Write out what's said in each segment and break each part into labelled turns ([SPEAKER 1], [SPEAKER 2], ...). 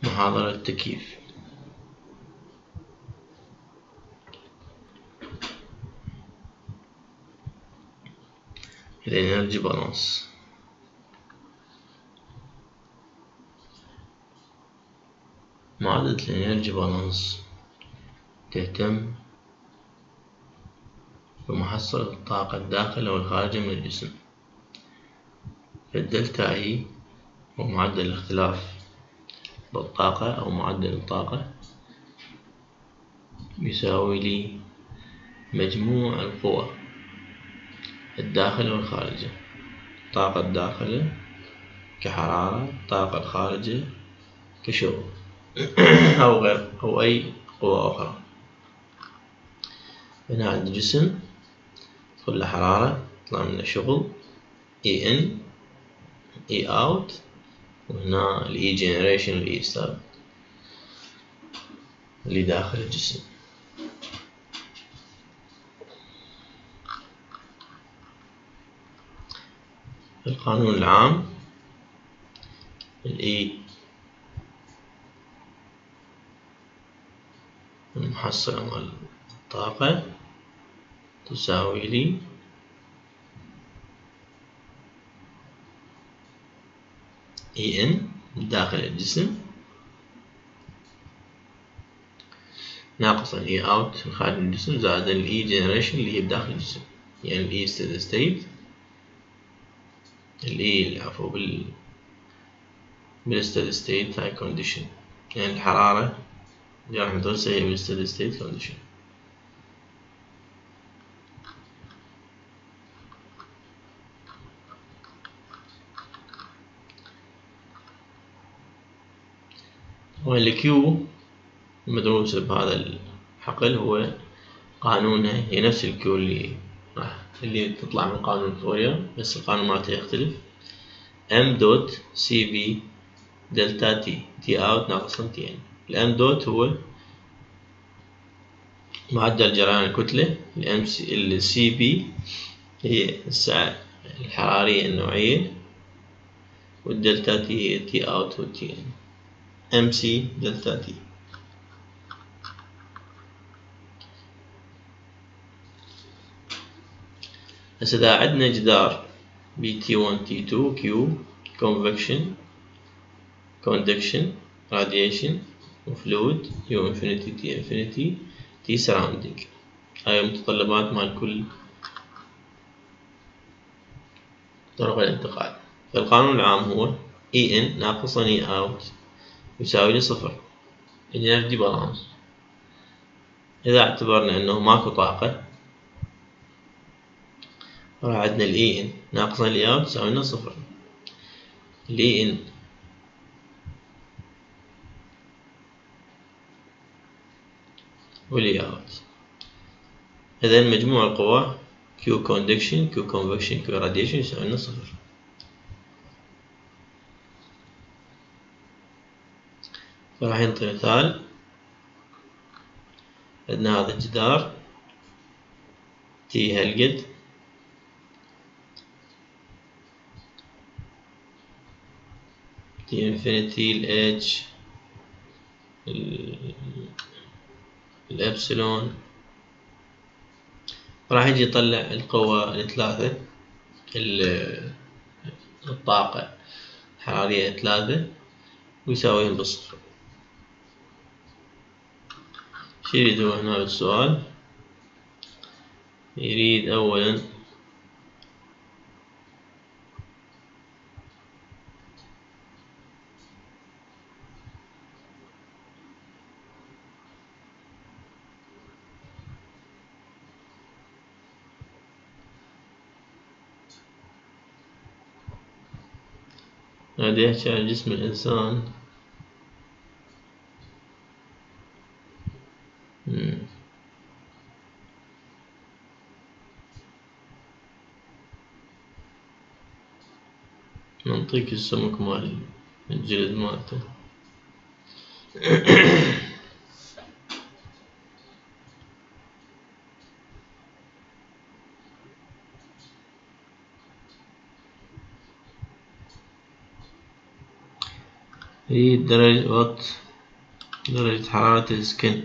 [SPEAKER 1] محاضرة تكييف. الانرجي بالانس. معادلة الانرجي بالانس تهتم بمحصلة الطاقة الداخلة والخارجة من الجسم. فالدلتا اي هو معدل الاختلاف بالطاقة أو معدل الطاقة يساوي لي مجموع القوى الداخلة والخارجة. الطاقة الداخلة كحرارة، الطاقة الخارجة كشغل أو غير أو أي قوة أخرى. هنا عند الجسم تدخل له حرارة، يطلع منه شغل اي ان اي اوت، وهنا الاي جنريشن والاي ستاب اللي داخل الجسم. القانون العام الاي المحصلة مال الطاقة تساوي لي اي ان داخل الجسم ناقص الاي اوت خارج الجسم زائد الاي جنريشن اللي هي بداخل الجسم. يعني الاي ستيدي ستيت، الاي عفوا بالستيدي ستيت هاي كونديشن، يعني الحرارة اللي راح ندرسها هي بالستيدي ستيت كونديشن. والكيو المدروسة بهذا الحقل هو قانونها هي نفس الكيو اللي تطلع من قانون فورير، بس القانون مالته يختلف. ام دوت سي بي دلتا تي، تي اوت ناقص تي ان. الام دوت هو معدل جريان الكتلة، السي بي هي السعة الحرارية النوعية، والدلتا تي هي تي اوت والتي ان. ام سي دلتا تي. هسه إذا عندنا جدار بي تي 1 تي 2 كيو convection conduction radiation وفلويد يو انفينيتي تي انفينيتي تي سراوندينج، هاي المتطلبات مال كل طرق الانتقال. فالقانون العام هو اي ان ناقص اي اوت يساوي لي صفر. انرجي بالانس اذا اعتبرنا انه ماكو طاقة راح عندنا الاي ان ناقص الاي اوت يساوي لنا صفر. الاي ان والاي اوت، اذا مجموع القوى كيو كوندكشن كيو كونفكشن كيو راديشن يساوي لنا صفر. فراح ينطي مثال. عندنا هذا الجدار تي هالقد، تي انفينيتي الاتش الابسلون، راح يجي يطلع القوى الثلاثة الطاقة الحرارية ثلاثة ويساويهم بالصفر. شو يريد هو هنا بالسؤال؟ يريد أولا هذا يحكي عن جسم الإنسان. نعطيك السمك مال الجلد مالته. يريد درجة حرارة السكن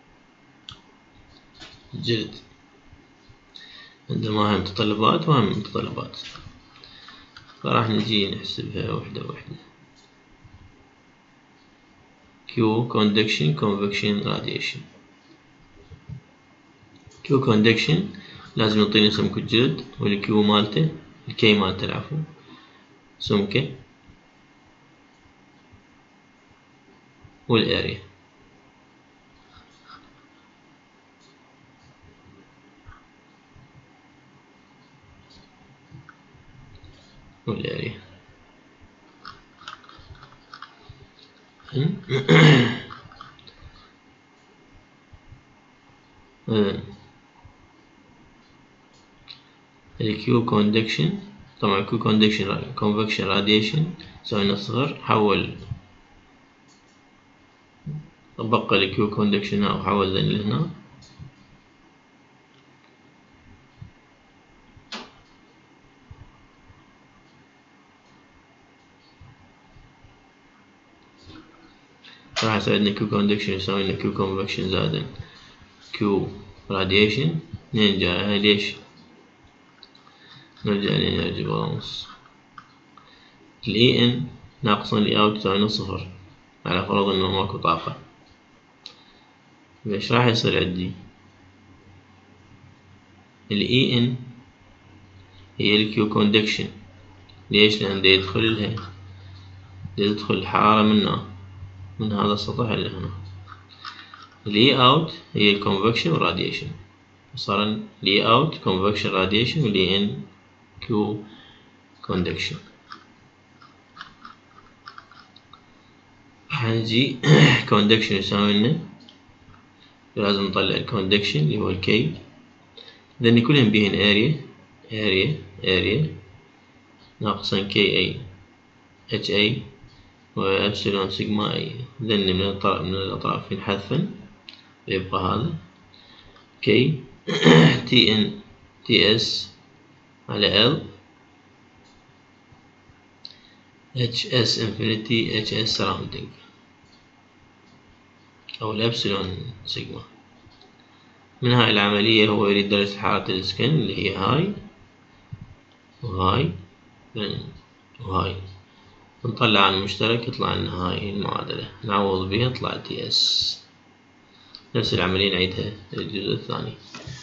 [SPEAKER 1] الجلد. عندما هاي متطلبات وهاي متطلبات، فراح نجي نحسبها وحدة وحدة. Q conduction convection radiation. Q conduction لازم يعطيني سمك الجلد، والكيو مالته الكي مالته العفو سمكه، والاريا. الكيو كوندكشن، طبعا كيو كوندكشن كونفكشن راديشن سوينا صفر، حول بقى الكيو كوندكشن هنا وحول ذن لهنا. راح يسوي لنا كيو كوندكشن يساوي لنا كيو كونفكشن زائد كيو راديشن. منين جاي هاي ليش؟ نرجع لإنرجي بالانس. الإي إن ناقصا الإي أوت تساوي صفر على فرض إنه ماكو طاقة. ايش راح يصير عندي؟ الإي إن هي الكيو كوندكشن. ليش؟ لأن دي يدخل لها، دي تدخل الحرارة من هذا السطح اللي هنا. الإي أوت هي الكونفكشن والراديشن، صار الإي أوت كونفكشن راديشن والإي إن كيو كوندكشن. حنجي كوندكشن يساوي لنا، لازم نطلع الكوندكشن اللي هو الكي، لأن كلهم بيهن اريا ناقصا كي اي اتش اي وابسلون سيجما اي، لأن من الأطراف حذفا يبقى هذا كي تي ان تي اس على ال اتش اس انفينيتي اتش اس سراوندينج، أو الابسلون سيجما. من هاي العملية هو يريد درجة حرارة السكن اللي هي هاي وهاي وهاي، نطلع عن المشترك يطلع لنا هاي المعادلة، نعوض بها يطلع تي اس. نفس العملية نعيدها للجزء الثاني.